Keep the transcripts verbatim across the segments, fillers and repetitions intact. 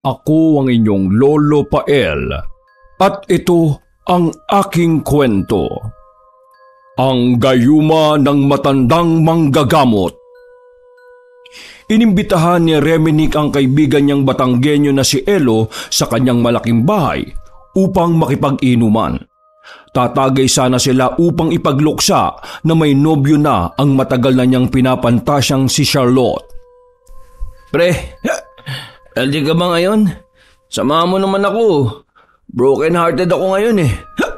Ako ang inyong Lolo Pael at ito ang aking kwento. Ang gayuma ng matandang manggagamot. Inimbitahan ni Reminic ang kaibigan niyang Batanggenyo na si Elo sa kanyang malaking bahay upang makipag-inuman. Tatagay sana sila upang ipagluksa na may nobyo na ang matagal na niyang pinapantasyang si Charlotte. Pre, healthy ka ba ngayon? Samahan mo naman ako. Broken hearted ako ngayon eh.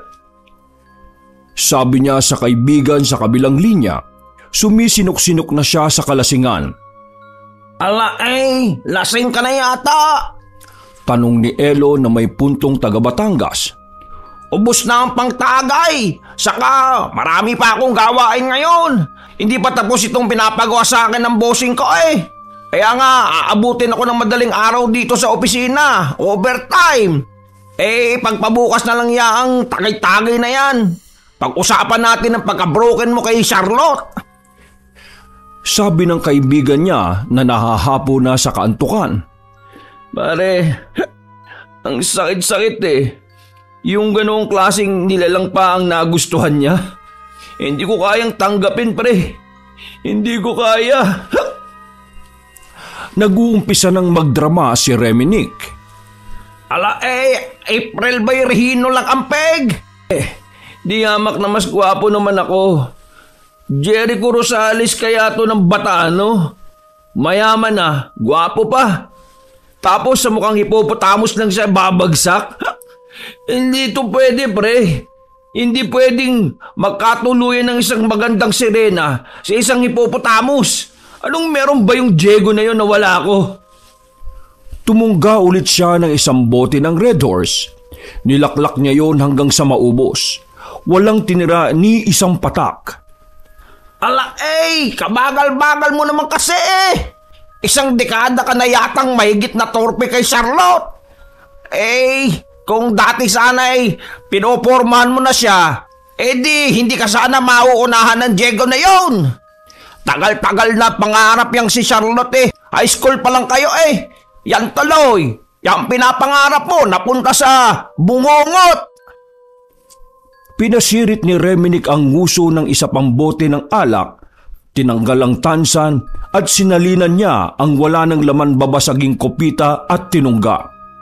Sabi niya sa kaibigan sa kabilang linya. Sumisinok-sinok na siya sa kalasingan. Ala eh, lasing ka na yata. Tanong ni Elo na may puntong taga Batangas. Ubus na ang pangtagay. Saka marami pa akong gawain ngayon. Hindi pa tapos itong pinapagawa sa akin ng bossing ko eh. Kaya nga aabutin ako ng madaling araw dito sa opisina. Overtime. Eh pagpabukas na lang yaang tagay-tagay na yan. Pag-usapan natin ang pagka-broken mo kay Charlotte. Sabi ng kaibigan niya na nahahapo na sa kaantukan. Pare, ang sakit-sakit eh. Yung ganoong klaseng nilalang pa ang nagustuhan niya. Hindi ko kayang tanggapin, pre. Hindi ko kaya. Nag-uumpisa ng magdrama si Reminic. Ala eh, April by Regino lang ang peg. Eh, di hamak na mas gwapo naman ako. Jericho Rosales kaya to ng Batano. Mayaman na, gwapo pa. Tapos sa mukhang hippopotamus lang siya babagsak. Hindi to pwede, pre. Hindi pwedeng magkatuluyan ng isang magandang sirena sa isang hippopotamus. Anong meron ba yung Diego na yun na wala ko? Tumungga ulit siya ng isang bote ng Red Horse. Nilaklak niya yon hanggang sa maubos. Walang tinira ni isang patak. Ala eh, kabagal-bagal mo naman kasi eh. Isang dekada ka na yatang mahigit na torpe kay Charlotte. Eh, kung dati sana eh, pinopormahan mo na siya, eh di hindi ka sana mauunahan ng Diego na yon. Tagal-tagal na pangarap yang si Charlotte eh. High school pa lang kayo eh. Yan tuloy. Yang pinapangarap mo napunta sa bungongot. Pinasirit ni Reminic ang nguso ng isa pang bote ng alak, tinanggal ang tansan at sinalinan niya ang wala ng laman babasaging kopita at tinungga.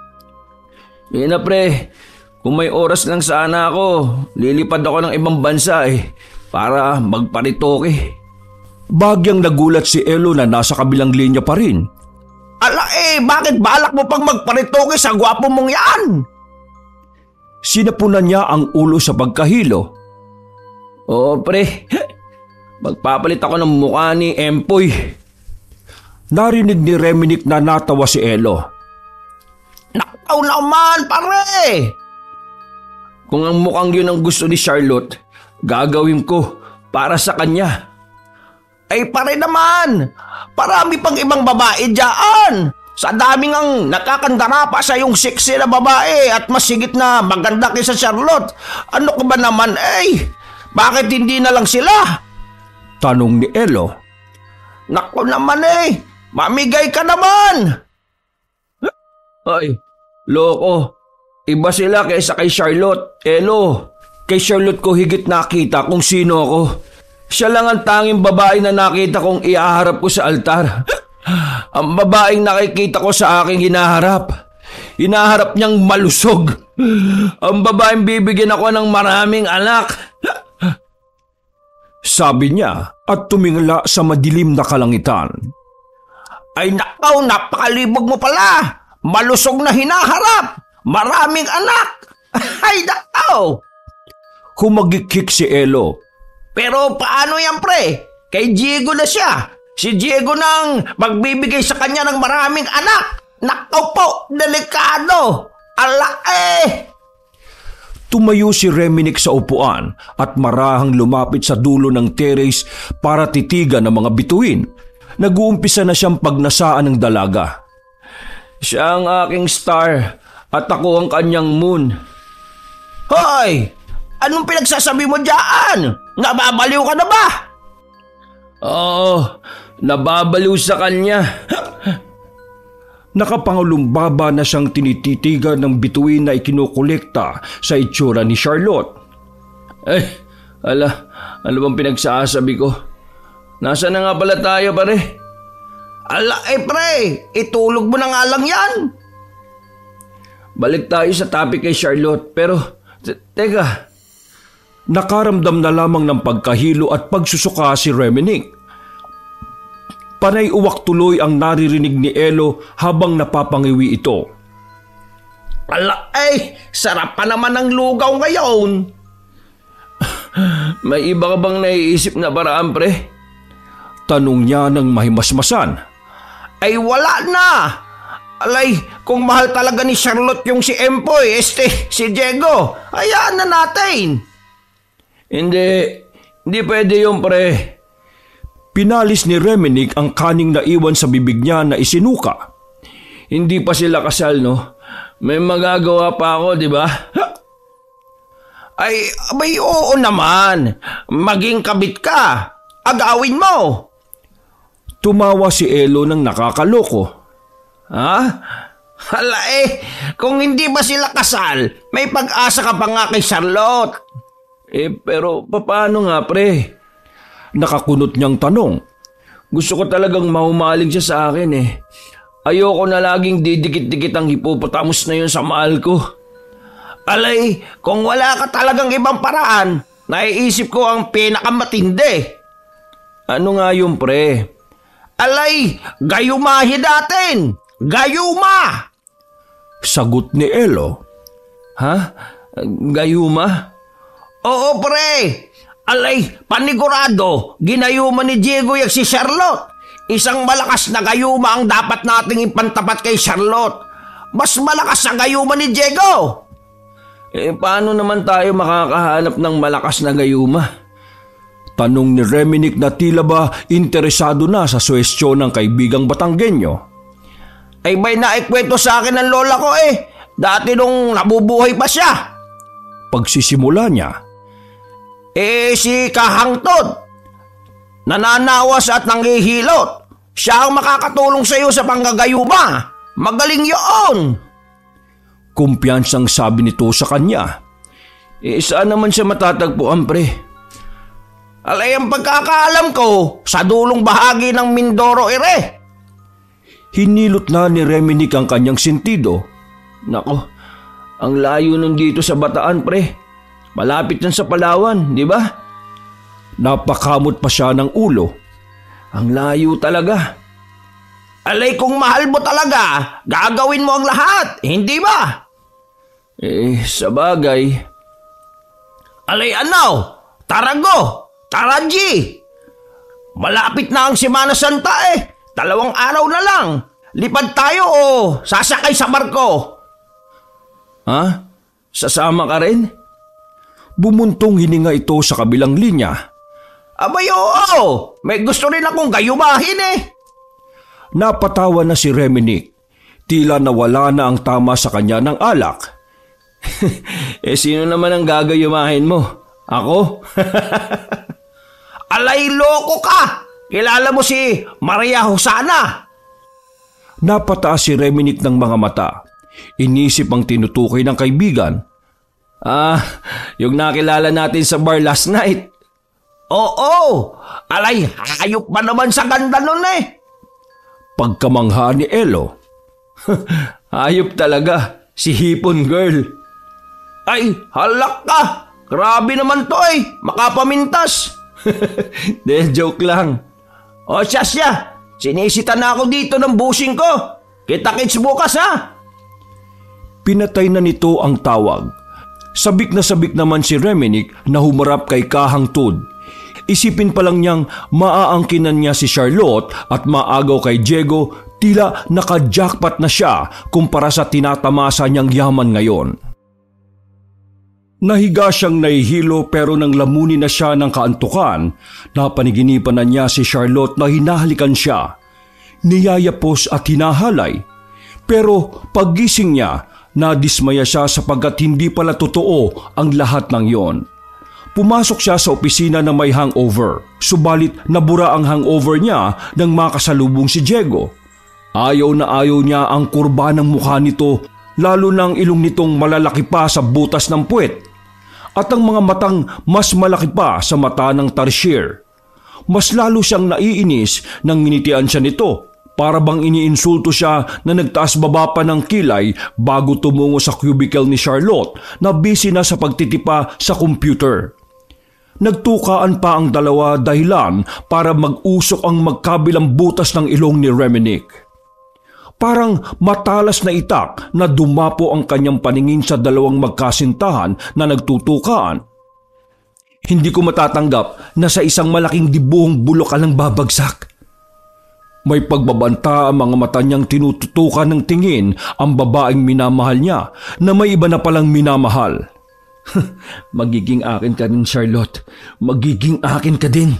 Yan na pre, kung may oras lang sana ako, lilipad ako ng ibang bansa eh, para magparitoke. Bagyang nagulat si Elo na nasa kabilang linya pa rin. Ala eh, bakit balak mo pang magparitoke sa gwapo mong yan? Sinapunan niya ang ulo sa pagkahilo. Oo pre, magpapalit ako ng mukha ni Empoy. Narinig ni Reminic na natawa si Elo. Nakaw naman pare! Kung ang mukhang yun ang gusto ni Charlotte, gagawin ko para sa kanya. Ay pare naman, parami pang ibang babae dyan. Sa daming ang nakakandara pa sa yung sexy na babae at mas higit na maganda kaysa Charlotte. Ano ka ba naman eh? Bakit hindi na lang sila? Tanong ni Elo. Naku naman eh, mamigay ka naman. Ay, loko. Iba sila kaysa kay Charlotte. Elo, kay Charlotte ko higit nakita kung sino ako. Siya lang ang tanging babae na nakita kong iaharap ko sa altar. Ang babaeng nakikita ko sa aking hinaharap. Hinaharap niyang malusog. Ang babaeng bibigyan ako ng maraming anak. Sabi niya at tumingala sa madilim na kalangitan. Ay nakaw, napakalibog mo pala. Malusog na hinaharap. Maraming anak. Ay nakaw. Humagikik si Elo. Pero paano yan pre? Kay Diego na siya. Si Diego nang magbibigay sa kanya ng maraming anak. Nakaw po, delikado. Ala eh. Tumayo si Reminic sa upuan at marahang lumapit sa dulo ng terrace para titigan ng mga bituin. Nag-uumpisa na siyang pagnasaan ng dalaga. Siya ang aking star at ako ang kanyang moon. Hoy! Anong pinagsasabi mo dyan? Nababaliw ka na ba? Oo, nababaliw sa kanya. Nakapangulumbaba na siyang tinititigan ng bituin na ikinukolekta sa itsura ni Charlotte. Ay, ala, ano bang pinagsasabi ko? Nasa na nga pala tayo, pare? Ala, eh pre, itulog mo na nga lang yan. Balik tayo sa topic kay Charlotte, pero, te- teka. Nakaramdam na lamang ng pagkahilo at pagsusuka si Reminick. Panay uwak tuloy ang naririnig ni Elo habang napapangiwi ito. Ala, eh, sarap pa naman ng lugaw ngayon. May iba ka bang naiisip na paraan, pre? Tanong niya ng mahimasmasan. Ay wala na. Alay, kung mahal talaga ni Charlotte yung si Empoy, este, si Diego, hayaan na natin. Hindi, hindi pwede yung pre. Pinalis ni Reminick ang kaning naiwan sa bibig niya na isinuka. Hindi pa sila kasal, no? May magagawa pa ako, di ba? Ay, abay oo naman. Maging kabit ka. Agawin mo. Tumawa si Elo ng nakakaloko. Ha? Hala eh, kung hindi ba sila kasal, may pag-asa ka pa nga kay Charlotte. Eh, pero paano nga pre? Nakakunot niyang tanong. Gusto ko talagang mahumaling siya sa akin eh. Ayoko na laging didikit-dikit ang hipopotamus na yun sa mahal ko. Alay, kung wala ka talagang ibang paraan, naiisip ko ang pinakamatindi. Ano nga yung pre? Alay, gayumahin natin! Gayuma! Sagot ni Elo. Ha? Gayuma? Oo pre! Alay, panigurado, ginayuma ni Diego yak si Charlotte. Isang malakas na gayuma ang dapat nating ipantapat kay Charlotte. Mas malakas ang gayuma ni Diego. Eh, paano naman tayo makakahanap ng malakas na gayuma? Tanong ni Reminick na tila ba interesado na sa suwestyon ng kaibigang Batanggenyo. Ay may naikwento sa akin ng lola ko eh. Dati nung nabubuhay pa siya. Pagsisimula niya. Eh si Kahangtod. Nananawas at nanghihilot. Siya ang makakatulong sa iyo sa panggagayuma. Magaling yun. Kumpiyansang sabi nito sa kanya. Eh saan naman siya matatagpuan pre? Alay ang pagkakaalam ko sa dulong bahagi ng Mindoro ere. Hinilot na ni Reminick ang kanyang sentido. Nako, ang layo nun dito sa Bataan pre. Malapit yan sa Palawan, di ba? Napakamot pa siya ng ulo. Ang layo talaga. Alay kung mahal mo talaga, gagawin mo ang lahat, hindi ba? Eh, sa bagay. Alay ano? Tarago! Taraji! Malapit na ang Semana Santa eh. Dalawang araw na lang. Lipad tayo o sasakay sa barko. Ha? Sasama ka rin? Bumuntong hininga ito sa kabilang linya. Abay oo, may gusto rin akong gayumahin eh. Napatawa na si Reminick. Tila nawala na ang tama sa kanya ng alak. Eh sino naman ang gagayumahin mo? Ako? Alay loko ka! Kilala mo si Maria Hosana? Napataas si Reminick ng mga mata. Inisip ang tinutukoy ng kaibigan. Ah, yung nakilala natin sa bar last night. Oo, alay hayop pa naman sa ganda nun eh. Pagkamangha ni Elo. Hayop talaga, si Hipon Girl. Ay, halak ka! Grabe naman to eh, makapamintas. De, joke lang. O siya siya, sinisita na ako dito ng busing ko. Kita-kits bukas ha. Pinatay na nito ang tawag. Sabik na sabik naman si Reminick na humarap kay Kahangtod. Isipin pa lang niyang maaangkinan niya si Charlotte at maagaw kay Diego, tila naka-jackpot na siya kumpara sa tinatamasa niyang yaman ngayon. Nahiga siyang nahihilo pero nang lamunin na siya ng kaantukan, napaniginipan na niya si Charlotte na hinahalikan siya. Niyayapos at hinahalay. Pero paggising niya, nadismaya siya sapagkat hindi pala totoo ang lahat ng yon. Pumasok siya sa opisina na may hangover, subalit nabura ang hangover niya nang makasalubong si Diego. Ayaw na ayaw niya ang kurba ng mukha nito, lalo na ang ilong nitong malalaki pa sa butas ng puwet at ang mga matang mas malaki pa sa mata ng tarsier. Mas lalo siyang naiinis nang nginitian siya nito, para bang iniinsulto siya na nagtaas baba pa ng kilay bago tumungo sa cubicle ni Charlotte na busy na sa pagtitipa sa computer. Nagtukaan pa ang dalawa dahilan para mag-usok ang magkabilang butas ng ilong ni Reminick. Parang matalas na itak na dumapo ang kanyang paningin sa dalawang magkasintahan na nagtutukaan. Hindi ko matatanggap na sa isang malaking dibuhong bulok ang babagsak. May pagbabanta ang mga mata niyang tinututukan ng tingin ang babaeng minamahal niya na may iba na palang minamahal. Magiging akin ka din, Charlotte. Magiging akin ka din.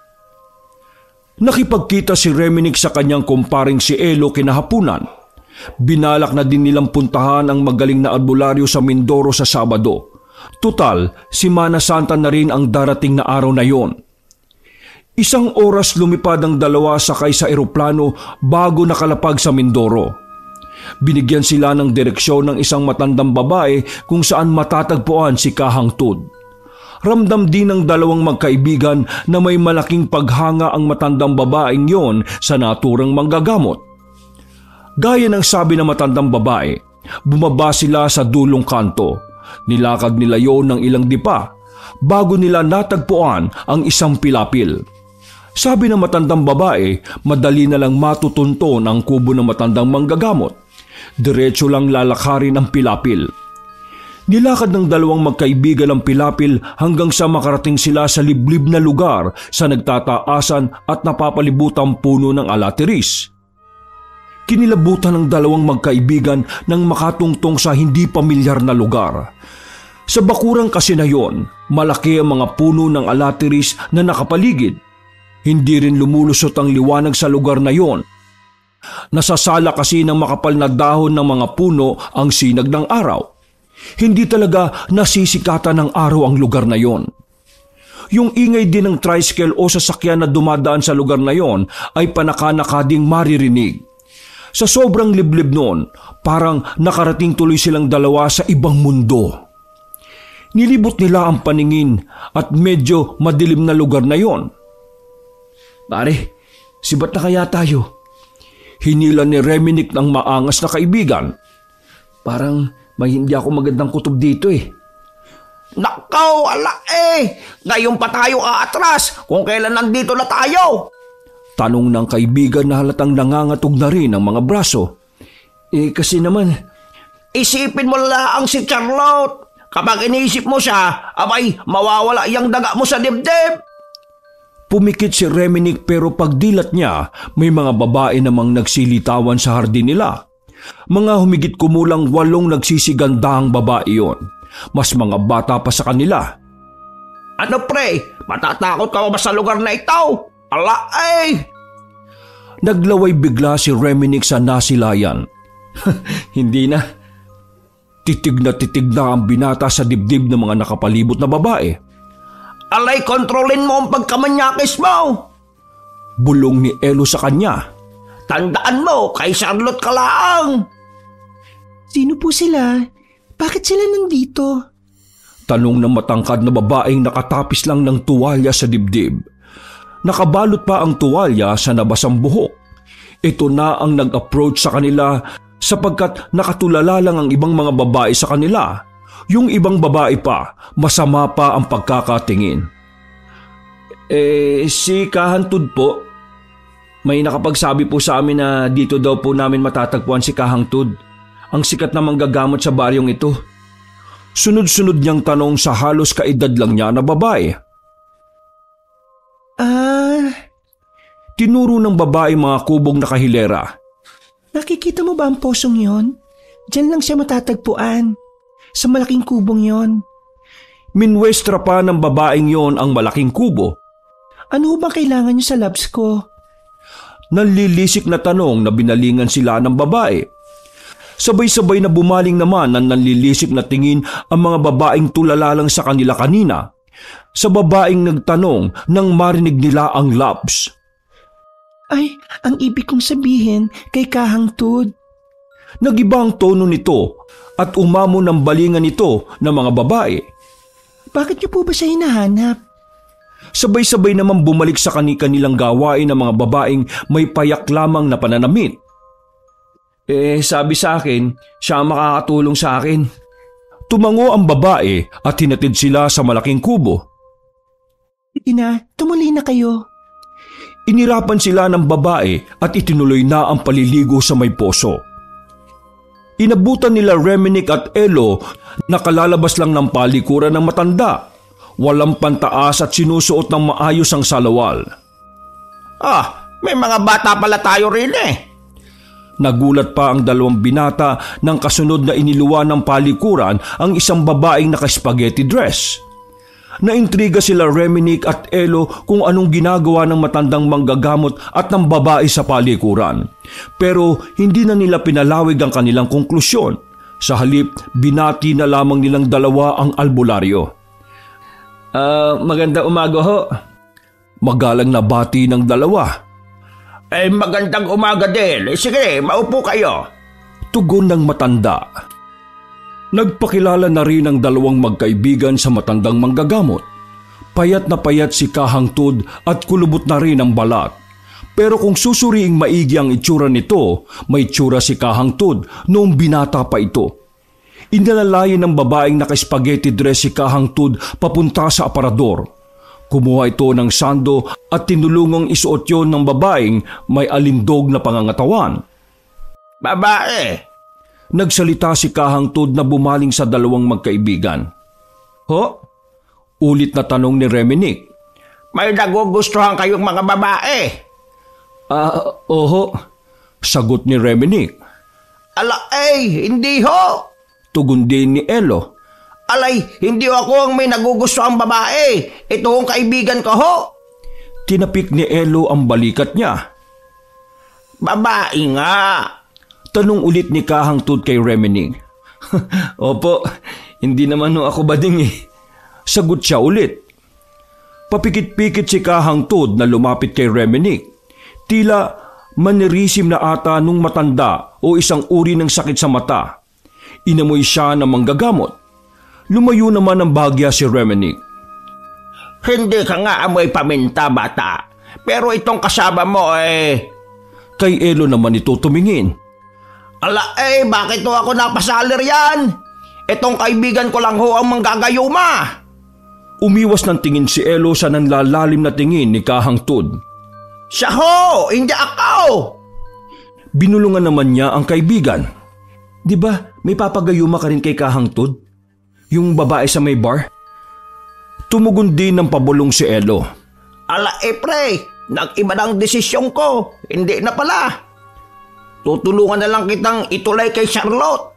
Nakipagkita si Reminick sa kanyang kumparing si Elo kinahapunan. Binalak na din nilang puntahan ang magaling na albularyo sa Mindoro sa Sabado. Tutal, si Mana Santa na rin ang darating na araw na yon. Isang oras lumipad ang dalawa sakay sa eroplano bago nakalapag sa Mindoro. Binigyan sila ng direksyon ng isang matandang babae kung saan matatagpuan si Kahang Tud. Ramdam din ng dalawang magkaibigan na may malaking paghanga ang matandang babaeng yon sa naturang manggagamot. Gaya ng sabi ng matandang babae, bumaba sila sa dulong kanto. Nilakad nila yon ng ilang dipa bago nila natagpuan ang isang pilapil. Sabi ng matandang babae, madali na lang matutunton ang kubo ng matandang manggagamot. Diretso lang lalakarin ang pilapil. Nilakad ng dalawang magkaibigan ang pilapil hanggang sa makarating sila sa liblib na lugar sa nagtataasan at napapalibutang puno ng alateris. Kinilabutan ng dalawang magkaibigan nang makatungtong sa hindi pamilyar na lugar. Sa bakurang kasi na yon, malaki ang mga puno ng alateris na nakapaligid. Hindi rin lumulusot ang liwanag sa lugar na yon. Nasasala kasi ng makapal na dahon ng mga puno ang sinag ng araw. Hindi talaga nasisikatan ng araw ang lugar na yon. Yung ingay din ng tricycle o sasakyan na dumadaan sa lugar na yon ay panaka-naka ding maririnig. Sa sobrang liblib noon, parang nakarating tuloy silang dalawa sa ibang mundo. Nilibot nila ang paningin at medyo madilim na lugar na yon. Pare, sibat na kaya tayo? Hinila ni Reminick ng maangas na kaibigan. Parang may hindi ako magandang kutob dito eh. Nakaw, ala eh! Ngayon pa tayo aatras kung kailan nandito na tayo. Tanong ng kaibigan na halatang nangangatog na rin ang mga braso. Eh kasi naman... Isipin mo lang si Charlotte. Kapag iniisip mo siya, abay mawawala yung daga mo sa dibdib. Pumikit si Reminick pero pagdilat niya, may mga babae namang nagsilitawan sa hardin nila. Mga humigit kumulang walong nagsisigandahang babae yon. Mas mga bata pa sa kanila. Ano pre? Matatakot ka ba sa lugar na ito? Ala ay! Naglaway bigla si Reminick sa nasilayan. Hindi na. Titig na titig na ang binata sa dibdib ng mga nakapalibot na babae. Alay, kontrolin mo ang pagkamanyakis mo! Bulong ni Elo sa kanya. Tandaan mo, kay Charlotte ka lang! Sino po sila? Bakit sila nandito? Tanong ng matangkad na babaeng nakatapis lang ng tuwalya sa dibdib. Nakabalot pa ang tuwalya sa nabasang buhok. Ito na ang nag-approach sa kanila sapagkat nakatulala lang ang ibang mga babae sa kanila. Yung ibang babae pa, masama pa ang pagkakatingin. Eh, si Kahantod po. May nakapagsabi po sa amin na dito daw po namin matatagpuan si Kahang Tud, ang sikat na manggagamot sa baryong ito. Sunod-sunod niyang tanong sa halos kaedad lang niya na babae. Ah... Tinuro ng babae mga kubong nakahilera. Nakikita mo ba ang posong yon? Diyan lang siya matatagpuan. Sa malaking kubong yon. Minwestra pa ng babaeng yon ang malaking kubo. Ano ba kailangan niyo sa labs ko? Nanlilisik na tanong na binalingan sila ng babae. Sabay-sabay na bumaling naman ang nanlilisik na tingin ang mga babaeng tulala lang sa kanila kanina. Sa babaeng nagtanong nang marinig nila ang labs. Ay, ang ibig kong sabihin kay kahangtod. Nagiba ang tono nito at umamo ng balingan nito ng mga babae. Bakit niyo po ba siya hinahanap? Sabay-sabay naman bumalik sa kani-kanilang gawain ng mga babaeng may payak lamang na pananamit. Eh, sabi sa akin, siya ang makakatulong sa akin. Tumango ang babae at hinatid sila sa malaking kubo. Sige na, tumuli na kayo. Inirapan sila ng babae at itinuloy na ang paliligo sa may poso. Inabutan nila Reminic at Elo na kalalabas lang ng palikuran ng matanda. Walang pantaas at sinusuot ng maayos ang salawal. Ah, may mga bata pala tayo rin eh. Nagulat pa ang dalawang binata nang kasunod na iniluwa ng palikuran ang isang babaeng naka-spaghetti dress. Naintriga sila Reminic at Elo kung anong ginagawa ng matandang manggagamot at ng babae sa palikuran. Pero hindi na nila pinalawig ang kanilang konklusyon. Sa halip, binati na lamang nilang dalawa ang albularyo. Ah, uh, magandang umaga ho. Magalang na bati ng dalawa. Eh, magandang umaga din. Sige, maupo kayo. Tugon ng matanda. Nagpakilala na rin ang dalawang magkaibigan sa matandang manggagamot. Payat na payat si Kahangtod at kulubot na rin ang balat. Pero kung susuriing maigi ang itsura nito, may itsura si Kahangtod noong binata pa ito. Inalalayan ng babaeng naka-spaghetti dress si Kahangtod papunta sa aparador. Kumuha ito ng sando at tinulungang isuot yon ng babaeng may alindog na pangangatawan. Babae! Nagsalita si Kahangtod na bumaling sa dalawang magkaibigan. Ho? Ulit na tanong ni Reminic. May nagugustuhan kayong mga babae? Ah, uh, oho. Sagot ni Reminic. Ala, eh, hindi ho. Tugon din ni Elo. Alay, hindi ako ang may nagugustuhang babae. Ito ang kaibigan ko ho. Tinapik ni Elo ang balikat niya. Babae nga. Tanong ulit ni Kahangtod kay Reminic. Opo, hindi naman ho ako bading eh. Sagot siya ulit. Papikit-pikit si Kahangtod na lumapit kay Reminic. Tila manirisim na ata nung matanda o isang uri ng sakit sa mata. Inamoy siya ng manggagamot. Lumayo naman ng bahagya si Reminic. Hindi ka nga amoy paminta, bata. Pero itong kasama mo eh... Kay Elo naman ito tumingin. Ala eh, bakit ho ako napasalir yan? Itong kaibigan ko lang ho ang manggagayuma. Umiwas ng tingin si Elo sa nanlalalim na tingin ni Kahangtod. Siya ho, hindi ako. Binulungan naman niya ang kaibigan. Di ba may papagayuma ka rin kay Kahangtod? Yung babae sa may bar? Tumugon din ng pabulong si Elo. Ala eh pre, nag-iba ng desisyon ko. Hindi na pala. Tutulungan na lang kitang itulay kay Charlotte.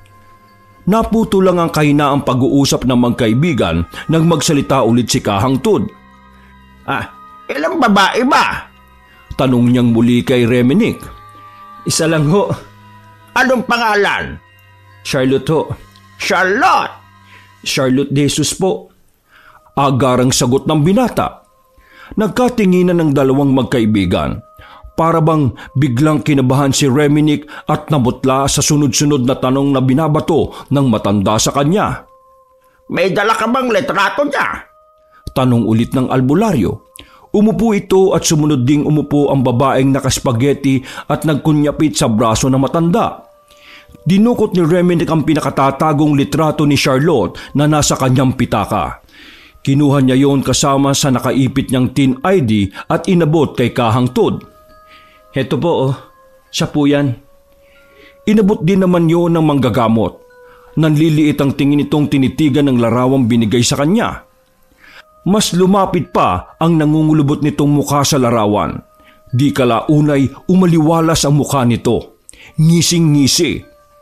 Naputo lang ang kahinaang pag-uusap ng magkaibigan nang magsalita ulit si Kahangtod. Ah, ilang babae ba? Tanong niyang muli kay Reminic. Isa lang ho. Anong pangalan? Charlotte ho. Charlotte? Charlotte de Jesus po. Agarang sagot ng binata. Nagkatinginan ng dalawang magkaibigan. Para bang biglang kinabahan si Reminic at nabutla sa sunod-sunod na tanong na binabato ng matanda sa kanya. May dala ka bang litrato niya? Tanong ulit ng albularyo. Umupo ito at sumunod ding umupo ang babaeng nakaspageti at nagkunyapit sa braso ng matanda. Dinukot ni Reminic ang pinakatatagong litrato ni Charlotte na nasa kanyang pitaka. Kinuha niya yon kasama sa nakaipit niyang tin I D at inabot kay Kahangtod. Heto po oh, siya po yan. Inabot din naman yon ng manggagamot. Nanliliit ang tingin itong tinitigan ng larawang binigay sa kanya. Mas lumapit pa ang nangungulubot nitong mukha sa larawan. Di kalaunay umaliwalas ang mukha nito. Ngising-ngisi.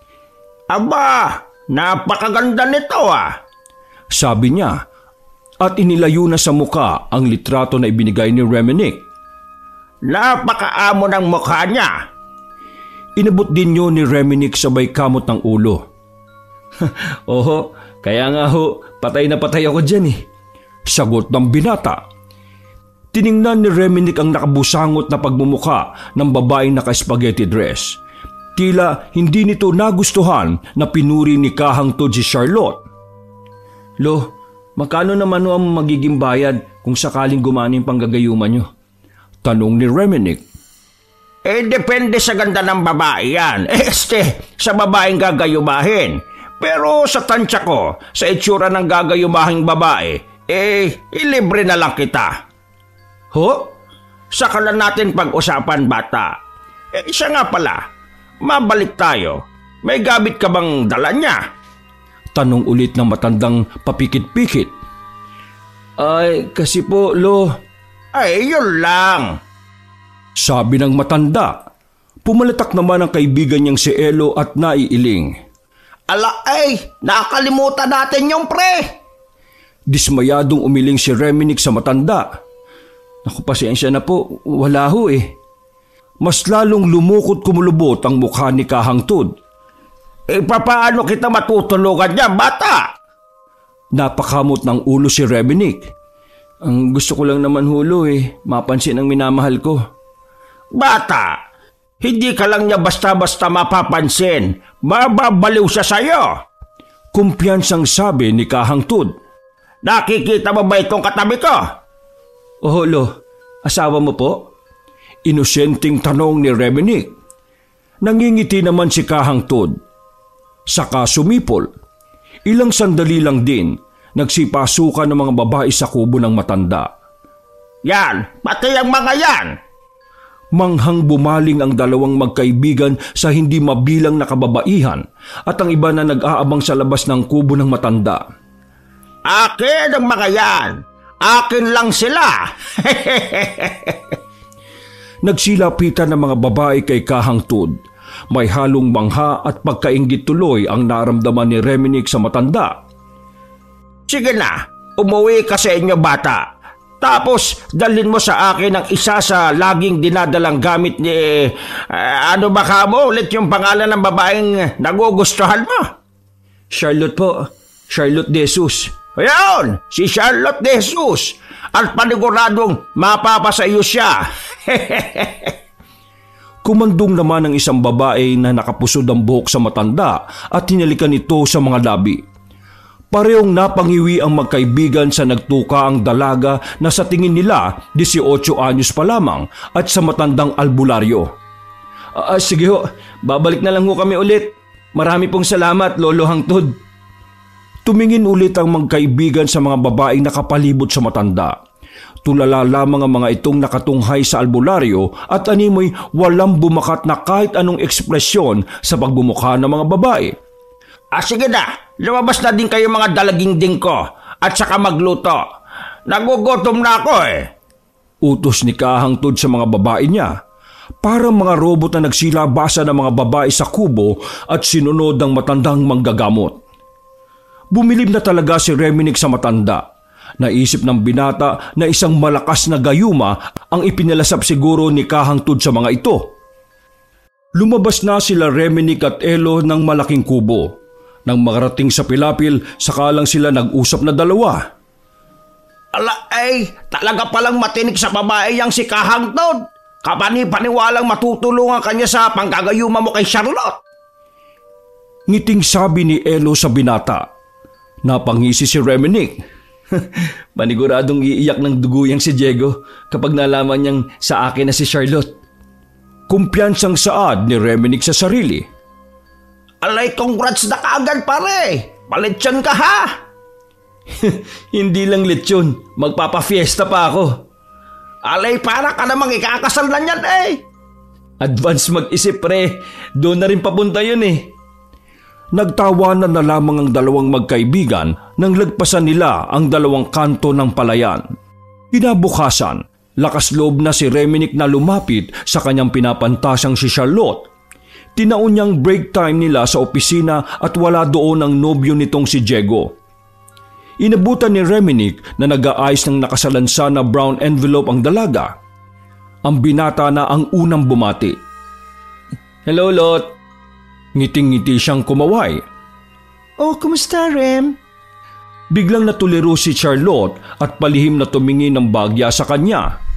Aba, napakaganda nito ah. Sabi niya at inilayo na sa mukha ang litrato na ibinigay ni Reminic. Napakaamo ng mukha niya. Inabot din yun ni Reminic sabay kamot ng ulo. Oho, kaya nga ho, patay na patay ako dyan eh. Sagot ng binata. Tiningnan ni Reminick ang nakabusangot na pagmumuka ng babaeng naka-spaghetti dress. Tila hindi nito nagustuhan na pinuri ni kahangtod si Charlotte. Lo, magkano naman ang magiging bayad kung sakaling gumana yung panggagayuman nyo? Tanong ni Reminick. Eh, depende sa ganda ng babae yan. Eh, este, sa babaeng gagayumahin. Pero sa tansya ko, sa itsura ng gagayumahing babae, eh, ilibre na lang kita. Ho? Saka lang natin pag-usapan, bata. Eh, isa nga pala, mabalik tayo. May gamit ka bang dala niya? Tanong ulit ng matandang papikit-pikit. Ay, kasi po, Lo. Ay, yun lang. Sabi ng matanda. Pumalatak naman ang kaibigan niyang si Elo at naiiling. Ala, ay, nakalimutan natin yung pre. Dismayadong umiling si Reminick sa matanda. Naku, pasensya na po, wala ho eh. Mas lalong lumukot kumulubot ang mukha ni kahangtod. Eh, papaano kita matutulungan niya, bata? Napakamot ng ulo si Reminick. Ang gusto ko lang naman hulo eh, mapansin ang minamahal ko. Bata, hindi ka lang niya basta-basta mapapansin. Mababaliw siya sa'yo. Kumpiyansang sabi ni kahangtod. Nakikita mo ba itong katabi ko? Oh, Lo, asawa mo po? Inosenteng tanong ni Reminick. Nangingiti naman si kahangtod. Saka sumipol. Ilang sandali lang din, nagsipasukan ng mga babae sa kubo ng matanda. Yan, pati ang mga yan. Manghang bumaling ang dalawang magkaibigan sa hindi mabilang na kababaihan at ang iba na nag-aabang sa labas ng kubo ng matanda. Akin ang mga yan. Akin lang sila. Nagsilapitan ng mga babae kay kahangtod. May halong mangha at pagkainggit tuloy ang naramdaman ni Reminick sa matanda. Sige na, umuwi ka sa inyo, bata. Tapos dalhin mo sa akin ang isa sa laging dinadalang gamit ni... Uh, ano ba ka mo? Ulit yung pangalan ng babaeng nagugustuhan mo? Charlotte po. Charlotte de Jesus. Ayan, si Charlotte de Jesus. At paniguradong mapapasayo siya. Kumandong naman ang isang babae na nakapusod ang buhok sa matanda at hinalikan ito sa mga labi. Parehong napangiwi ang magkaibigan sa nagtuka ang dalaga na sa tingin nila eighteen anyos pa lamang at sa matandang albularyo. Uh, sige ho, babalik na lang ho kami ulit. Marami pong salamat, Lolo Hangtod. Tumingin ulit ang magkaibigan sa mga babaeng nakapalibot sa matanda. Tulala lamang ang mga itong nakatunghay sa albularyo at animoy walang bumakat na kahit anong ekspresyon sa pagbumukha ng mga babae. Ah, sige na, lumabas na din kayo mga dalaging-ding ko at saka magluto. Nagugutom na ako eh. Utos ni kahangtod sa mga babae niya. Parang mga robot na nagsilabasa ng mga babae sa kubo at sinunod ng matandang manggagamot. Bumilib na talaga si Reminick sa matanda. Naisip ng binata na isang malakas na gayuma ang ipinalasap siguro ni kahangtod sa mga ito. Lumabas na sila Reminick at Elo ng malaking kubo. Nang makarating sa pilapil, saka lang sila nag-usap na dalawa. Ala ay, talaga palang matinik sa babae yang si kahangtod. Kapani-paniwalang matutulungan kanya sa panggagayuma mo kay Charlotte. Ngiting sabi ni Elo sa binata. Napangisi si Reminick. Paniguradong iiyak ng duguyang si Diego kapag nalaman niyang sa akin na si Charlotte. Kumpiyansang saad ni Reminick sa sarili. Alay, congrats na kaagad pare. Palitsyon ka ha. Hindi lang lechon, magpapafiesta pa ako. Alay, para ka namang ikakasal na niyan eh. Advance mag-isip pre, doon na rin papunta yun eh. Nagtawanan na lamang ang dalawang magkaibigan nang lagpasan nila ang dalawang kanto ng palayan. Kinabukasan, lakas loob na si Reminick na lumapit sa kanyang pinapantasang si Charlotte. Tinaon niyang break time nila sa opisina at wala doon ang nobyo nitong si Diego. Inabutan ni Reminick na nag-aayos ng nakasalansa na brown envelope ang dalaga. Ang binata na ang unang bumati. Hello, Lot. Ngiting-ngiti siyang kumaway. Oh, kumusta, Rem? Biglang natuliro si Charlotte at palihim na tumingin ng bagya sa kanya.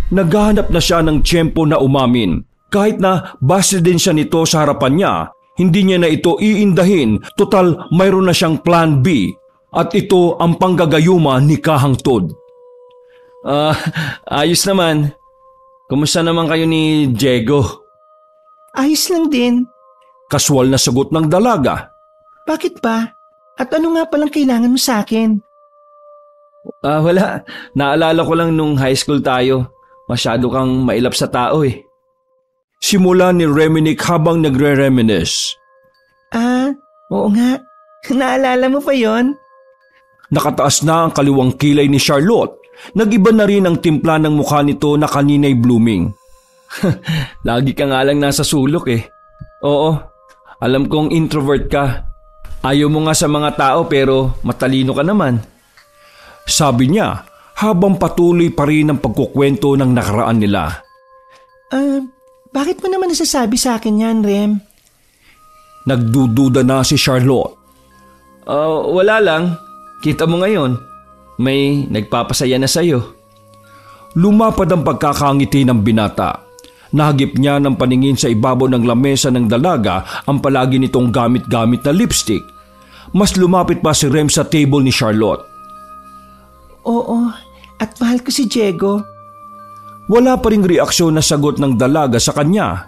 Naghahanap na siya ng tiyempo na umamin. Kahit na base din siya nito sa harapan niya, hindi niya na ito iindahin, total mayroon na siyang plan B at ito ang panggagayuma ni Kahangtod. Ah, uh, ayos naman. Kumusta naman kayo ni Diego? Ayos lang din. Kaswal na sagot ng dalaga. Bakit ba? At ano nga palang kailangan mo sa akin? Ah, uh, wala. Naalala ko lang nung high school tayo. Masyado kang mailap sa tao eh. Simula ni Reminick habang nagre-reminisce. Ah, oo nga. Naalala mo pa yon? Nakataas na ang kaliwang kilay ni Charlotte. Nag-iba na rin ang timpla ng mukha nito na kanina'y blooming. Lagi ka nga lang nasa sulok eh. Oo, alam kong introvert ka. Ayaw mo nga sa mga tao pero matalino ka naman. Sabi niya habang patuloy pa rin ang pagkukwento ng nakaraan nila. Ah, uh, bakit mo naman nasasabi sa akin yan, Rem? Nagdududa na si Charlotte. Uh, wala lang. Kita mo ngayon, may nagpapasaya na sa'yo. Lumapad ang pagkakangiti ng binata. Nahagip niya ng paningin sa ibabaw ng lamesa ng dalaga ang palagi nitong gamit-gamit na lipstick. Mas lumapit pa si Rem sa table ni Charlotte. Oo, at mahal ko si Diego. Wala pa ring reaksyon na sagot ng dalaga sa kanya.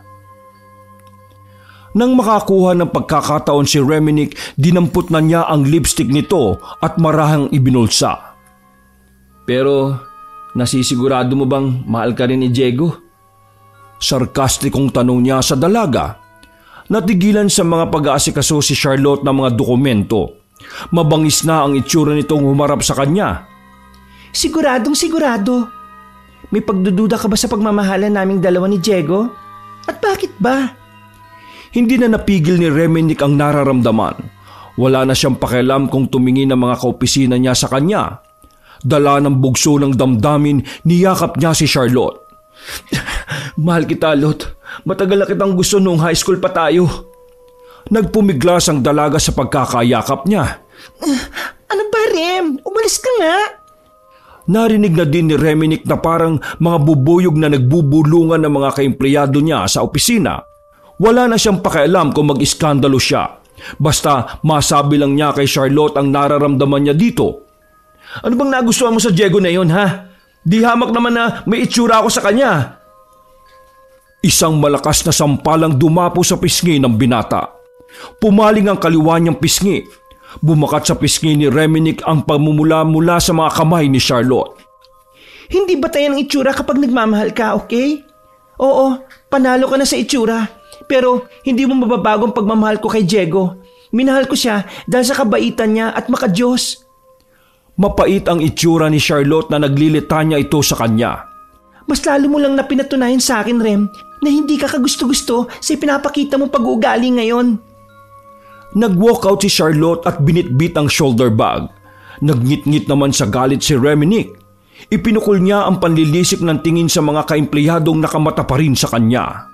Nang makakuha ng pagkakataon si Reminick, dinampot na niya ang lipstick nito at marahang ibinulsa. Pero nasisigurado mo bang mahal ka rin ni Diego? Sarkastikong tanong niya sa dalaga. Natigilan sa mga pag-aasikaso si Charlotte ng mga dokumento. Mabangis na ang itsura nitong humarap sa kanya. Siguradong sigurado. May pagdududa ka ba sa pagmamahalan naming dalawa ni Diego? At bakit ba? Hindi na napigil ni Reminick ang nararamdaman. Wala na siyang pakialam kung tumingin ang mga kaopisina niya sa kanya. Dala ng bugso ng damdamin, niyakap niya si Charlotte. Mahal kita, Lot. Matagal na kitang gusto nung high school pa tayo. Nagpumiglas ang dalaga sa pagkakayakap niya. Uh, ano ba, Rem? Umalis ka nga. Narinig na din ni Reminick na parang mga bubuyog na nagbubulungan ng mga kaempleyado niya sa opisina. Wala na siyang pakialam kung mag-iskandalo siya. Basta masabi lang niya kay Charlotte ang nararamdaman niya dito. Ano bang nagustuhan mo sa Diego na yun, ha? Di hamak naman na may itsura ako sa kanya. Isang malakas na sampalang dumapo sa pisngi ng binata. Pumaling ang kaliwa niyang pisngi. Bumakat sa pisngi ni Reminick ang pamumula-mula sa mga kamay ni Charlotte. Hindi ba tayo ng itsura kapag nagmamahal ka, okay? Oo, panalo ka na sa itsura. Pero hindi mo mababago ang pagmamahal ko kay Diego. Minahal ko siya dahil sa kabaitan niya at makadiyos. Mapait ang itsura ni Charlotte na naglilitanya ito sa kanya. Mas lalo mo lang na pinatunayan sa akin, Rem, na hindi ka kagusto-gusto sa pinapakita mong pag-uugali ngayon. Nag-walk out si Charlotte at binitbit ang shoulder bag. Nagngit-ngit naman sa galit si Reminick. Ipinukol niya ang panlilisik ng tingin sa mga kaempleyadong nakamata pa rin sa kanya.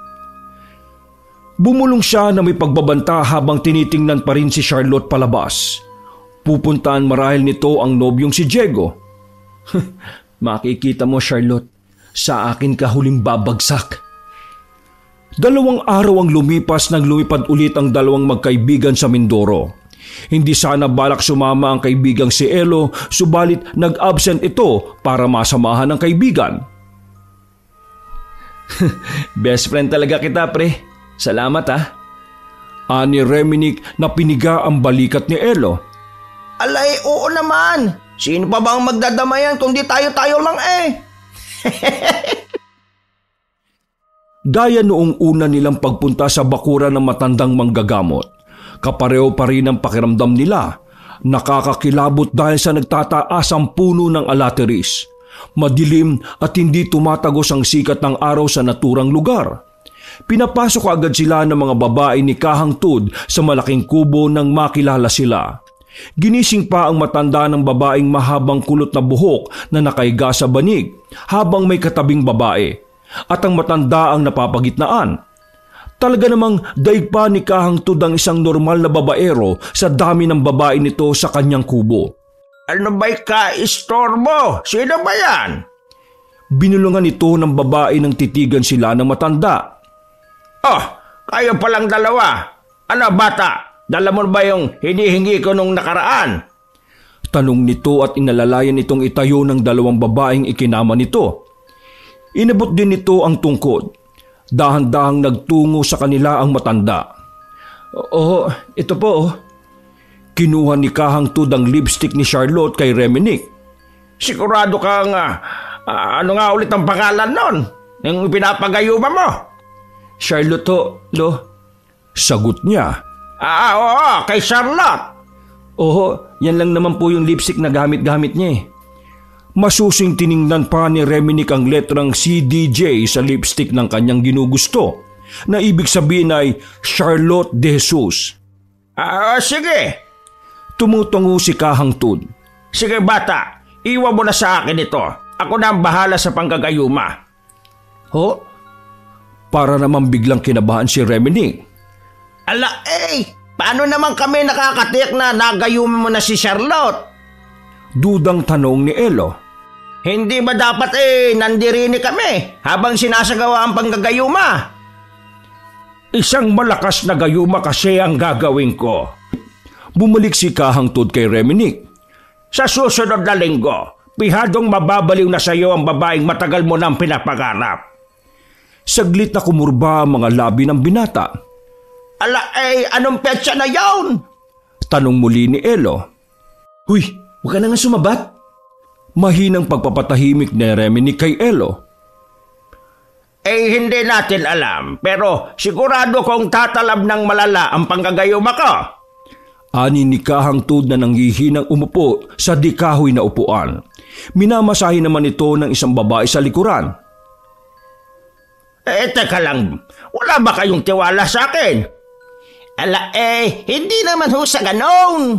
Bumulong siya na may pagbabanta habang tinitingnan pa rin si Charlotte palabas. Pupuntaan marahil nito ang nobyong si Diego. Makikita mo, Charlotte, sa akin ka huling babagsak. Dalawang araw ang lumipas nang lumipad ulit ang dalawang magkaibigan sa Mindoro. Hindi sana balak sumama ang kaibigang si Elo, subalit nag-absent ito para masamahan ang kaibigan. Best friend talaga kita, pre. Salamat, ha. Ani Reminick na piniga ang balikat ni Elo. Alay, oo naman. Sino pa bang magdadamayan kung di tayo-tayo lang eh? Gaya noong una nilang pagpunta sa bakuran ng matandang manggagamot, kapareho pa rin ang pakiramdam nila. Nakakakilabot dahil sa nagtataas ang puno ng alateris. Madilim at hindi tumatagos ang sikat ng araw sa naturang lugar. Pinapasok agad sila ng mga babae ni Kahangtod sa malaking kubo nang makilala sila. Ginising pa ang matanda ng babaeng mahabang kulot na buhok na nakaiga sa banig habang may katabing babae at ang matanda ang napapagitnaan. Talaga namang daig pa ni Kahangtod ang isang normal na babaero sa dami ng babae nito sa kanyang kubo. Ano ba'y ka-istorbo? Sino ba yan? Binulungan ito ng babae nang titigan sila ng matanda. Oh, kayo palang dalawa. Ano bata, dala mo ba yung hinihingi ko nung nakaraan? Tanong nito at inalalayan itong itayo ng dalawang babaeng ikinama nito. Inabot din nito ang tungkod. Dahan-dahang nagtungo sa kanila ang matanda. Oo, ito po oh. Kinuha ni Kahangtud ang lipstick ni Charlotte kay Reminick. Sigurado kang uh, uh, ano nga ulit ang pangalan nun? Yung pinapagayuma mo? Charlotte to, lo. Sagot niya. Ah, oo, kay Charlotte. Oo, yan lang naman po yung lipstick na gamit-gamit niya eh. Masusing tiningnan pa ni Reminick ang letrang C D J sa lipstick ng kanyang ginugusto, na ibig sabihin ay Charlotte de Jesus. Ah, sige. Tumutungo si Kahangtud. Sige bata, iwan mo na sa akin ito. Ako na ang bahala sa panggagayuma. Ho? Para naman biglang kinabahan si Reminick. Ala eh, paano naman kami nakakatiyak na nagayuma mo na si Charlotte? Dudang tanong ni Elo. Hindi ba dapat eh nandirini kami habang sinasagawa ang panggagayuma? Isang malakas na gayuma kasi ang gagawin ko. Bumalik si Kahangtud kay Reminick. Sa susunod na linggo, pihadong mababaliw na sa iyo ang babaeng matagal mo nang pinapangarap. Saglit na kumurba ang mga labi ng binata. Ala eh, anong petsa na yawn? Tanong muli ni Elo. Huy, huwag ka na nga sumabat. Mahinang pagpapatahimik ni Reminick kay Elo. Eh hindi natin alam, pero sigurado kong tatalab ng malala ang panggagayuma ko. Ani ni Kahangtud na nanghihinang umupo sa di kahoy na upuan. Minamasahe naman ito ng isang babae sa likuran. Eh teka lang, wala ba kayong tiwala sa akin? Ala eh, hindi naman ho sa ganong.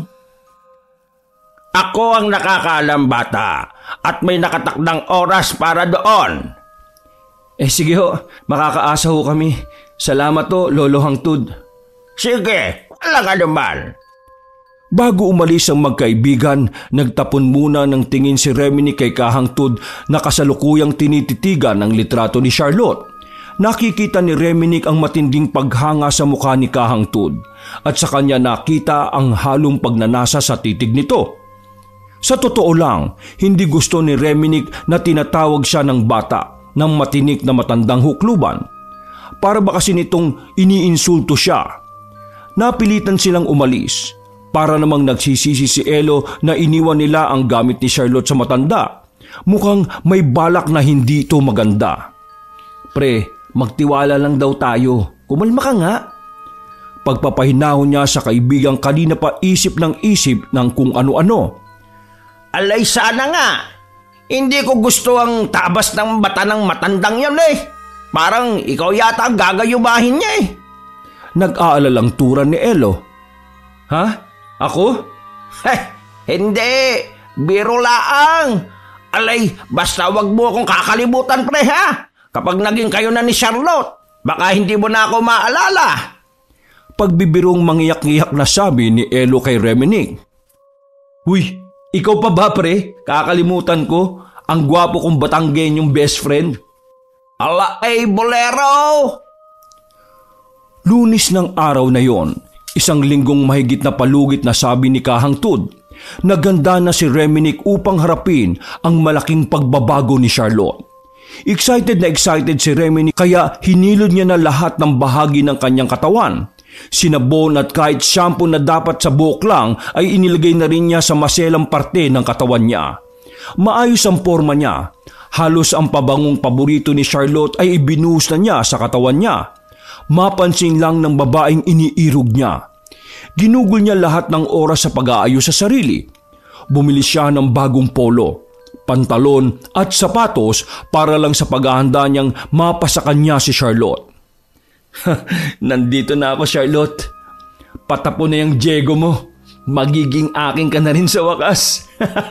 Ako ang nakakaalam bata at may nakatakdang oras para doon. Eh sige ho, makakaasa ho kami. Salamat ho, Lolo Hangtud. Sige, walang anuman. Bago umalis ang magkaibigan, nagtapon muna ng tingin si Reminick kay Kahangtud na kasalukuyang tinititigan ang litrato ni Charlotte. Nakikita ni Reminick ang matinding paghanga sa mukha ni Kahangtud at sa kanya nakita ang halong pagnanasa sa titig nito. Sa totoo lang, hindi gusto ni Reminick na tinatawag siya ng bata ng matinik na matandang hukluban. Para ba kasi nitong iniinsulto siya. Napilitan silang umalis. Para namang nagsisisi si Elo na iniwan nila ang gamit ni Charlotte sa matanda. Mukhang may balak na hindi ito maganda. Pre, magtiwala lang daw tayo. Kumalma ka nga. Pagpapahinahon niya sa kaibigang kanina pa isip ng isip ng kung ano-ano. Alay sana nga. Hindi ko gusto ang tabas ng mata ng matandang yan eh. Parang ikaw yata ang gagayumahin niya eh. Nag-aalalang turan ni Elo. Ha? Ako? Heh, hindi. Biro laang. Alay, basta wag mo akong kakalimutan pre ha. Kapag naging kayo na ni Charlotte, baka hindi mo na ako maalala. Pagbibirong mangiyak-ngiyak na sabi ni Elo kay Reminick. Huy, ikaw pa ba pre? Kakalimutan ko ang gwapo kong Batanggenyong best friend. Ala ay bolero! Lunes ng araw na yon, isang linggong mahigit na palugit na sabi ni Kahangtud. Naganda na si Reminick upang harapin ang malaking pagbabago ni Charlotte. Excited na excited si Reminick kaya hinilod niya na lahat ng bahagi ng kanyang katawan. Sinabon at kahit shampoo na dapat sa buhok lang ay inilagay na rin niya sa maselang parte ng katawan niya. Maayos ang forma niya. Halos ang pabangong paborito ni Charlotte ay ibinuhos na niya sa katawan niya. Mapansin lang ng babaeng iniirog niya. Ginugol niya lahat ng oras sa pag-aayos sa sarili. Bumili siya ng bagong polo, pantalon at sapatos para lang sa paghahanda niyang mapasakan niya si Charlotte. Nandito na ako, Charlotte. Patapo na yung Diego mo. Magiging akin ka na rin sa wakas.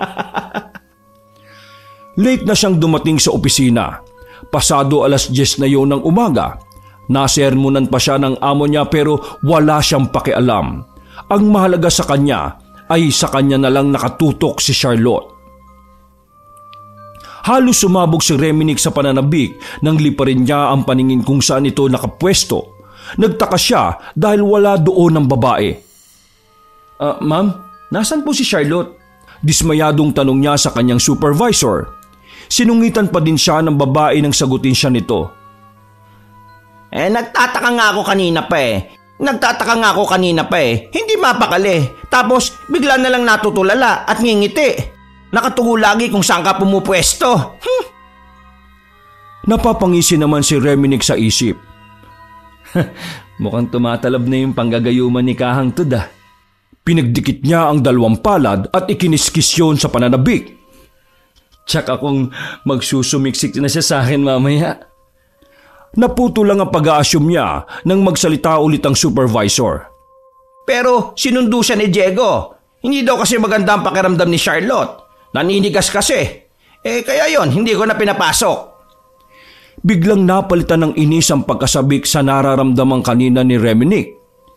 Late na siyang dumating sa opisina. Pasado alas diyes na yon ng umaga. Nasermonan pa siya ng amo niya pero wala siyang pakialam. Ang mahalaga sa kanya ay sa kanya na lang nakatutok si Charlotte. Halos sumabog si Reminick sa pananabik nang liparin niya ang paningin kung saan ito nakapwesto. Nagtaka siya dahil wala doon ang babae. Ah, ma'am, nasan po si Charlotte? Dismayadong tanong niya sa kanyang supervisor. Sinungitan pa din siya ng babae nang sagutin siya nito. Eh, nagtataka nga ako kanina pa eh. Nagtataka nga ako kanina pa eh. Hindi mapakali. Tapos, bigla na lang natutulala at ngingiti. Nakatugo lagi kung saan ka pumupwesto. Hmm. Napapangisi naman si Reminick sa isip. Mukhang tumatalab na yung panggagayuman ni Kahang Tud ah. Pinagdikit niya ang dalawang palad at ikiniskis yun sa pananabik. Tsaka kung magsusumiksik na siya sa akin mamaya. Naputo lang ang pag-a-assume niya nang magsalita ulit ang supervisor. Pero sinundo siya ni Diego. Hindi daw kasi maganda ang pakiramdam ni Charlotte. Naninigas kasi. Eh kaya yon, hindi ko na pinapasok. Biglang napalitan ng inis ang pagkasabik sa nararamdaman kanina ni Reminick.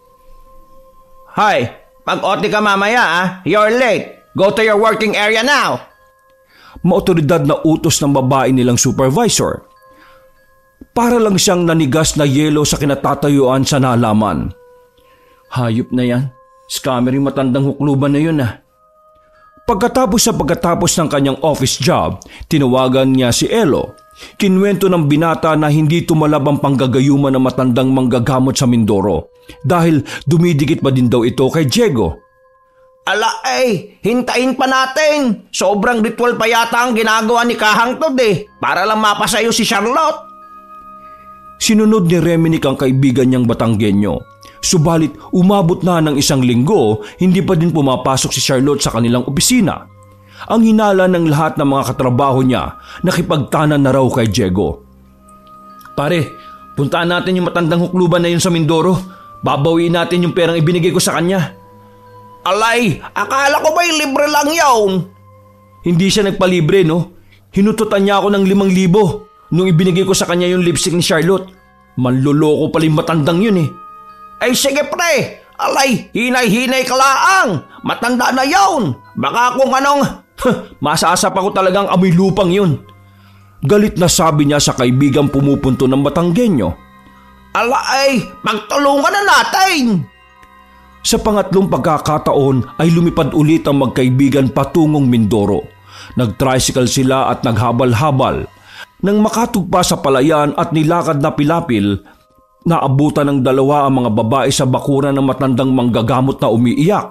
Hoy, pag-O T ka mamaya ah. You're late. Go to your working area now. Maotoridad na utos ng babae nilang supervisor. Para lang siyang nanigas na yelo sa kinatatayuan sa nalaman. Hayop na yan. Scammer yung matandang hukluban na yun ah. Pagkatapos sa pagkatapos ng kanyang office job, tinawagan niya si Elo. Kinwento ng binata na hindi tumalab ang panggagayuman ng matandang manggagamot sa Mindoro dahil dumidikit pa din daw ito kay Diego. Ala eh, hintayin pa natin. Sobrang ritual pa yata ang ginagawa ni Kahang Tud eh. Para lang mapasayo si Charlotte. Sinunod ni Reminick ang kaibigan niyang Batanggenyo. Subalit umabot na ng isang linggo, hindi pa din pumapasok si Charlotte sa kanilang opisina. Ang hinala ng lahat ng mga katrabaho niya, nakipagtanan na raw kay Diego. Pare, puntaan natin yung matandang hukluban na yun sa Mindoro. Babawiin natin yung perang ibinigay ko sa kanya. Alay, akala ko ba'y libre lang yawn? Hindi siya nagpalibre, no? Hinututan niya ako ng limang libo nung ibinigay ko sa kanya yung lipstick ni Charlotte. Manloloko pala yung matandang yun eh. Ay sige pre, alay, hinay-hinay ka laang. Matanda na yawn. Baka kung anong... Masasap ako talagang amoy lupang yun. Galit na sabi niya sa kaibigang pumupunto ng Batanggenyo. Alay, pagtulungan na natin. Sa pangatlong pagkakataon ay lumipad ulit ang magkaibigan patungong Mindoro. Nag-tricycle sila at naghabal-habal. Nang makatugpa sa palayan at nilakad na pilapil, naabutan ng dalawa ang mga babae sa bakuran ng matandang manggagamot na umiiyak.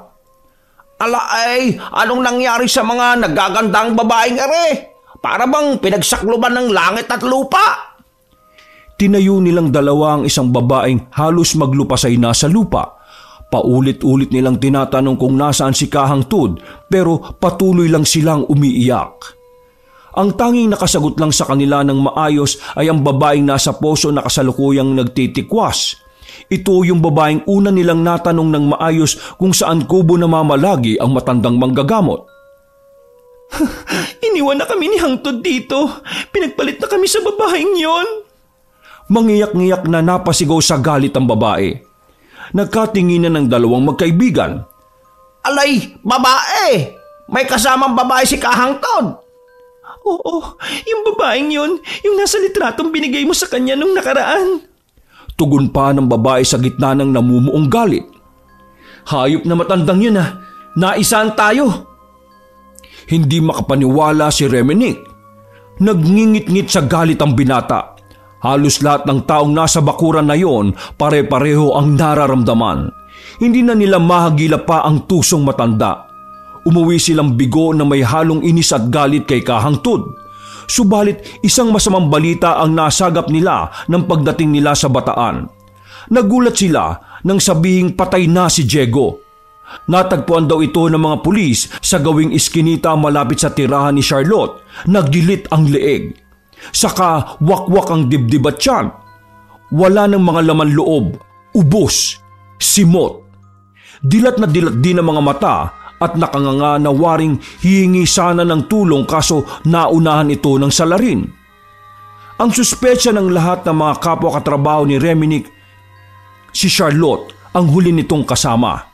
Alay, anong nangyari sa mga nagagandang babaeng ere? Para bang pinagsakluban ng langit at lupa? Tinayo nilang dalawa ang isang babaeng halos maglupasay na sa lupa. Paulit-ulit nilang tinatanong kung nasaan si Kahang Tud pero patuloy lang silang umiiyak. Ang tanging nakasagot lang sa kanila ng maayos ay ang babaeng nasa poso na kasalukuyang nagtitikwas. Ito yung babaeng una nilang natanong ng maayos kung saan kubo namamalagi ang matandang manggagamot. Iniwan na kami ni Hang Tud dito. Pinagpalit na kami sa babaeng yon. Mangiyak-ngiyak na napasigaw sa galit ang babae. Nagkatinginan ng dalawang magkaibigan. Alay, babae! May kasamang babae si Kahang Tud. Oo, yung babaeng yon, yung nasa litratong binigay mo sa kanya nung nakaraan. Tugon pa ng babae sa gitna ng namumuong galit. Hayop na matandang yun ah, naisaan tayo. Hindi makapaniwala si Reminick. Nagngingit-ngit sa galit ang binata. Halos lahat ng taong nasa bakuran na yon pare-pareho ang nararamdaman. Hindi na nila mahagila pa ang tusong matanda. Umuwi silang bigo na may halong inis at galit kay Kahang Tud. Subalit isang masamang balita ang nasagap nila ng pagdating nila sa Bataan. Nagulat sila nang sabihing patay na si Diego. Natagpuan daw ito ng mga pulis sa gawing iskinita malapit sa tirahan ni Charlotte. Nagdilit ang leeg. Saka wakwak ang dibdib at tiyan. Wala ng mga laman loob, ubos, simot. Dilat na dilat din ang mga mata at nakanganga na waring hihingi sana ng tulong kaso naunahan ito ng salarin. Ang suspetsya ng lahat ng mga kapwa katrabaho ni Reminick, si Charlotte ang huli nitong kasama.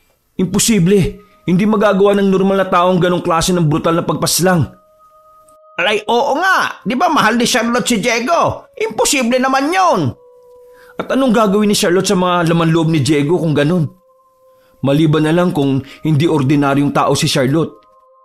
Imposible, hindi magagawa ng normal na taong ganong klase ng brutal na pagpaslang. Alay, oo nga. Di ba mahal ni Charlotte si Diego? Imposible naman yon. At anong gagawin ni Charlotte sa mga laman loob ni Diego kung ganun? Maliban na lang kung hindi ordinaryong tao si Charlotte.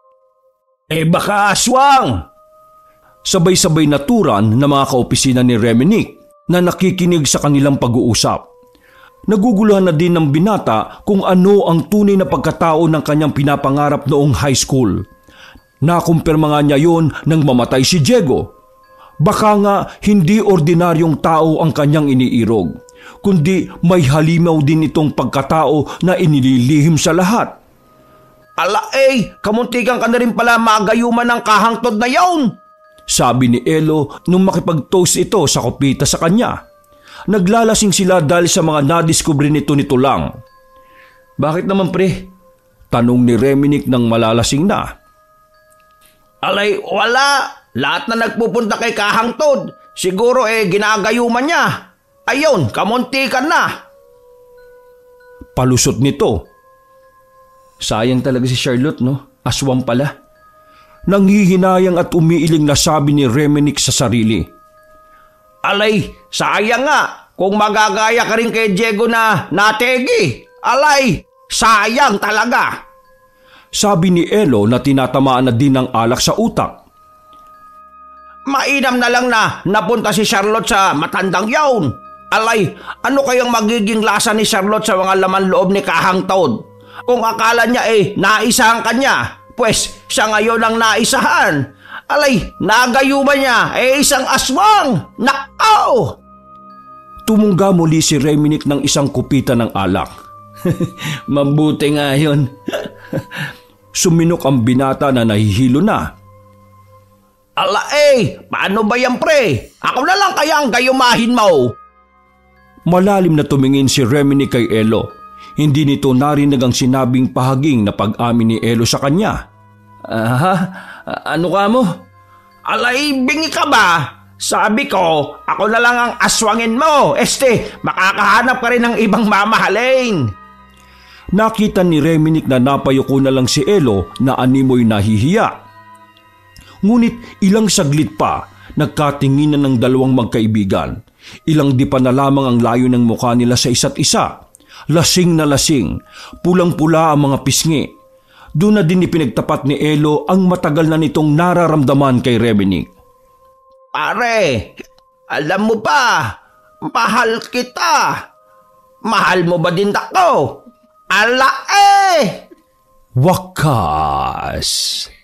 Eh baka aswang! Sabay-sabay naturan ng mga kaopisina ni Reminick na nakikinig sa kanilang pag-uusap. Naguguluhan na din ng binata kung ano ang tunay na pagkatao ng kanyang pinapangarap noong high school. Nakumpirma nga niya yon nang mamatay si Diego. Baka nga hindi ordinaryong tao ang kanyang iniirog, kundi may halimaw din itong pagkatao na inililihim sa lahat. Ala eh, kamuntikan ka na rin pala magayuman ng kahangtod na yaon. Sabi ni Elo nung makipag-toast ito sa kopita sa kanya. Naglalasing sila dahil sa mga nadiskubre nito nito lang. Bakit naman pre? Tanong ni Reminick nang malalasing na. Alay, wala. Lahat na nagpupunta kay kahangtod. Siguro eh ginagayuman niya. Ayun, kamuntikan na. Palusot nito. Sayang talaga si Charlotte, no? Aswang pala. Nanghihinayang at umiiling na sabi ni Reminick sa sarili. Alay, sayang nga kung magagaya ka rin kay Diego na nategi. Alay, sayang talaga. Sabi ni Elo na tinatamaan na din ng alak sa utak. Mainam na lang na napunta si Charlotte sa matandang yaon. Alay, ano kayang magiging lasa ni Charlotte sa mga laman loob ni kahangtod? Kung akala niya eh naisahan kanya, pues siya ngayon ang naisahan. Alay, nagayuman niya eh isang aswang. Nakaw! Tumungga muli si Reminick ng isang kupita ng alak. Mabuti nga yun. Suminok ang binata na nahihilo na. Ala eh, paano ba yan pre? Ako na lang kaya ang gayumahin mo. Malalim na tumingin si Reminick kay Elo. Hindi nito narinig ang sinabing pahaging na pag-amin ni Elo sa kanya. Aha, ano ka mo? Alay, bingi ka ba? Sabi ko, ako na lang ang aswangin mo. Este, makakahanap ka rin ng ibang mamahalin. Nakita ni Reminick na napayuko na lang si Elo na animoy nahihiya. Ngunit ilang saglit pa, nagkatinginan ng dalawang magkaibigan. Ilang di pa na lamang ang layo ng mukha nila sa isa't isa. Lasing na lasing, pulang-pula ang mga pisngi. Doon na din ipinagtapat ni Elo ang matagal na nitong nararamdaman kay Reminick. Pare, alam mo ba, mahal kita. Mahal mo ba din ako? Ala eh! Wakas!